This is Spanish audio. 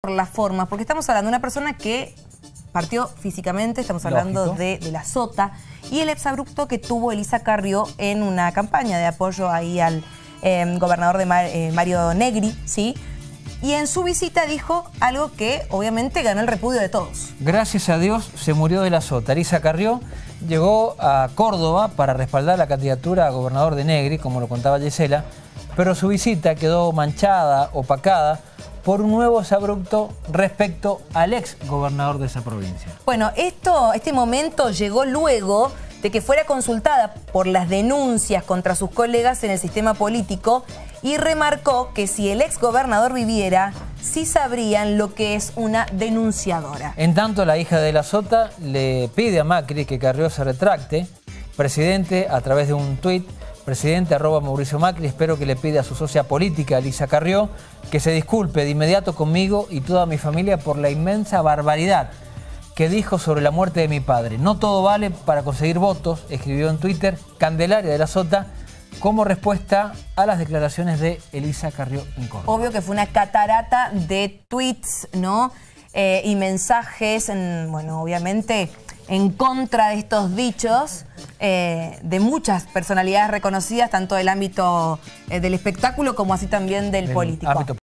las formas, porque estamos hablando de una persona que partió físicamente, estamos hablando de la Sota, y el exabrupto que tuvo Elisa Carrió en una campaña de apoyo ahí al gobernador de Mario Negri, ¿sí? Y en su visita dijo algo que obviamente ganó el repudio de todos. Gracias a Dios se murió de la Sota. Elisa Carrió llegó a Córdoba para respaldar la candidatura a gobernador de Negri, como lo contaba Gisela, pero su visita quedó manchada, opacada, por un nuevo exabrupto respecto al ex gobernador de esa provincia. Bueno, este momento llegó luego de que fuera consultada por las denuncias contra sus colegas en el sistema político y remarcó que si el ex gobernador viviera, sí sabrían lo que es una denunciadora. En tanto, la hija de la Sota le pide a Macri que Carrió se retracte. Presidente, a través de un tuit, presidente @Mauricio Macri, espero que le pida a su socia política, Elisa Carrió, que se disculpe de inmediato conmigo y toda mi familia por la inmensa barbaridad que dijo sobre la muerte de mi padre. No todo vale para conseguir votos, escribió en Twitter Candelaria de la Sota, como respuesta a las declaraciones de Elisa Carrió en Córdoba. Obvio que fue una catarata de tweets, ¿no? Y mensajes, bueno, obviamente en contra de estos dichos de muchas personalidades reconocidas, tanto del ámbito del espectáculo como así también del político.